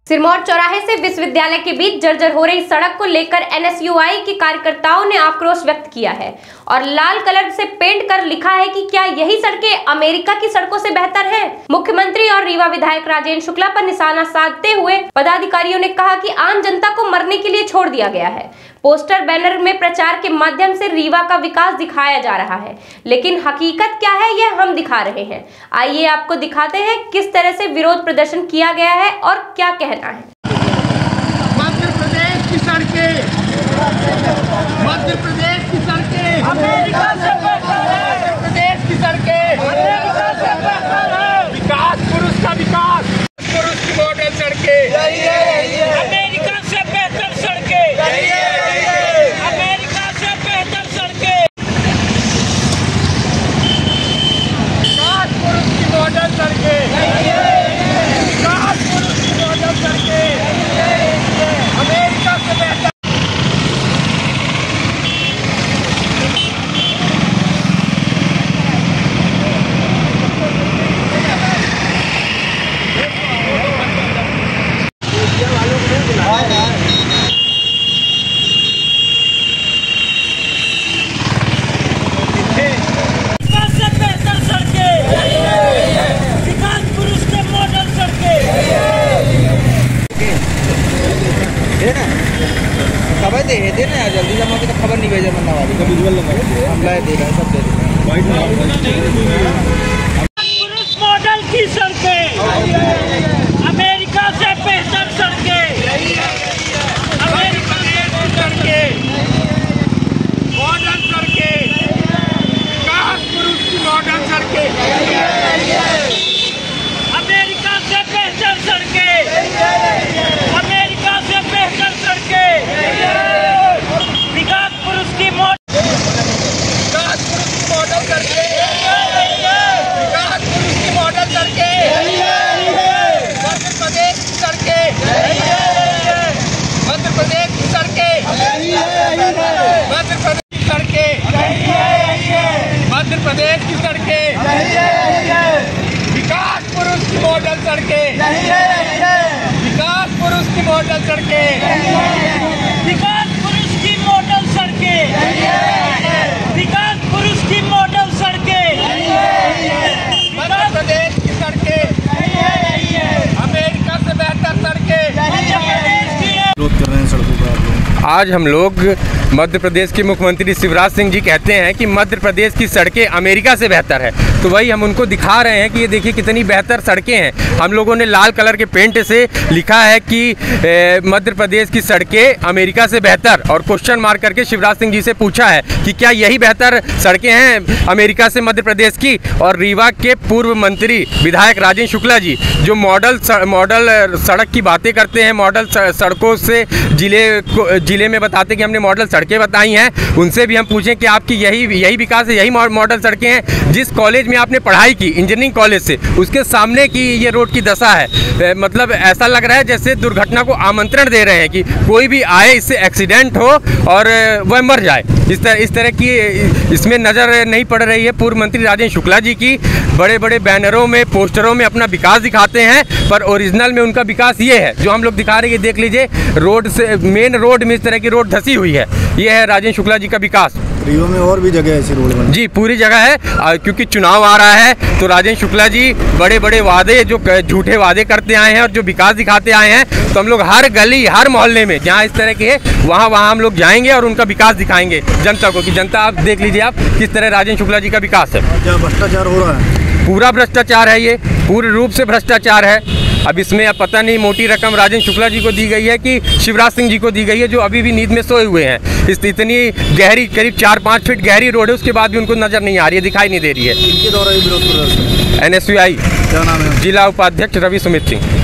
सिरमौर चौराहे से विश्वविद्यालय के बीच जर्जर हो रही सड़क को लेकर एनएसयूआई के कार्यकर्ताओं ने आक्रोश व्यक्त किया है और लाल कलर से पेंट कर लिखा है कि क्या यही सड़कें अमेरिका की सड़कों से बेहतर हैं? मुख्यमंत्री और रीवा विधायक राजेंद्र शुक्ला पर निशाना साधते हुए पदाधिकारियों ने कहा कि आम जनता को मरने के लिए छोड़ दिया गया है। पोस्टर बैनर में प्रचार के माध्यम से रीवा का विकास दिखाया जा रहा है, लेकिन हकीकत क्या है यह हम दिखा रहे हैं। आइए आपको दिखाते हैं किस तरह से विरोध प्रदर्शन किया गया है और क्या कहना है। मध्य प्रदेश की सड़कें, मध्य प्रदेश की सड़कें अमेरिका से बेहतर है। मध्य प्रदेश की सड़कें अमेरिका से बेहतर है। विकास पुरुष का विकास, पुरुष की मॉडल सड़कें अमेरिका से बेहतर सड़कें, अमेरिका से बेहतर सड़कें। विकास पुरुष की मॉडल सड़कें, विकास पुरुष की मॉडल सड़कें अमेरिका से बेहतर। खबर दे ना यार, जल्दी जमा के खबर नहीं भेजा बनने वाली हमला देगा, सब दे देगा। पुरुष मॉडल की सड़कें अमेरिका से बेहतर सड़कें, अमेरिका से बेहतर सड़कें, मॉडल सड़कें, विकास पुरुष की मॉडल सड़कें अमेरिका से बेहतर सड़कें, अमेरिका से बेहतर सड़कें, विकास पुरुष की मॉडल सड़कें, विकास पुरुष की मॉडल सड़कें, मध्य प्रदेश की सड़कें, मध्य प्रदेश की सड़कें, मध्य प्रदेश की सड़कें, मध्य प्रदेश की सड़कें, विकास पुरुष की मॉडल सड़कें, विकास पुरुष की मॉडल सड़कें, विकास पुरुष की मॉडल सड़कें, विकास पुरुष की मॉडल सड़कें, मध्य प्रदेश की सड़कें अमेरिका से बेहतर सड़कें। आज हम लोग मध्य प्रदेश के मुख्यमंत्री शिवराज सिंह जी कहते हैं कि मध्य प्रदेश की सड़कें अमेरिका से बेहतर है, तो वही हम उनको दिखा रहे हैं कि ये देखिए कितनी बेहतर सड़कें हैं। हम लोगों ने लाल कलर के पेंट से लिखा है कि मध्य प्रदेश की सड़कें अमेरिका से बेहतर, और क्वेश्चन मार्क करके शिवराज सिंह जी से पूछा है कि क्या यही बेहतर सड़कें हैं अमेरिका से मध्य प्रदेश की। और रीवा के पूर्व मंत्री विधायक राजेंद्र शुक्ला जी जो मॉडल सड़क की बातें करते हैं, मॉडल सड़कों से जिले में बताते कि हमने मॉडल सड़कें बताई हैं, उनसे भी हम पूछें कि आपकी यही विकास है, यही मॉडल सड़कें हैं। जिस कॉलेज में आपने पढ़ाई की इंजीनियरिंग कॉलेज से, उसके सामने की ये रोड की दशा है। मतलब ऐसा लग रहा है जैसे दुर्घटना को आमंत्रण दे रहे हैं कि कोई भी आए, इससे एक्सीडेंट हो और वह मर जाए। इस तरह की इसमें नज़र नहीं पड़ रही है। पूर्व मंत्री राजेंद्र शुक्ला जी की बड़े बड़े बैनरों में, पोस्टरों में अपना विकास दिखाते हैं, पर ओरिजिनल में उनका विकास ये है जो हम लोग दिखा रहे हैं। देख लीजिए, रोड से मेन रोड में इस तरह की रोड धसी हुई है। ये है राजेंद्र शुक्ला जी का विकास। रीवा में और भी जगह ऐसी रोड बनी जी, पूरी जगह है, क्योंकि चुनाव आ रहा है तो राजेंद्र शुक्ला जी बड़े बड़े वादे, जो झूठे वादे करते आए हैं और जो विकास दिखाते आए हैं, तो हम लोग हर गली हर मोहल्ले में जहाँ इस तरह के वहाँ हम लोग जाएंगे और उनका विकास दिखाएंगे जनता को, कि जनता आप देख लीजिए आप किस तरह राजेंद्र शुक्ला जी का विकास है। क्या भ्रष्टाचार हो रहा है? पूरा भ्रष्टाचार है, ये पूर्ण रूप से भ्रष्टाचार है। अब इसमें अब पता नहीं मोटी रकम राजेंद्र शुक्ला जी को दी गई है कि शिवराज सिंह जी को दी गई है, जो अभी भी नींद में सोए हुए हैं। इतनी गहरी, करीब 4-5 फीट गहरी रोड है, उसके बाद भी उनको नजर नहीं आ रही है, दिखाई नहीं दे रही है। इनके द्वारा विरोध प्रदर्शन एनएसयूआई क्या नाम है? जिला उपाध्यक्ष रवि सुमित सिंह।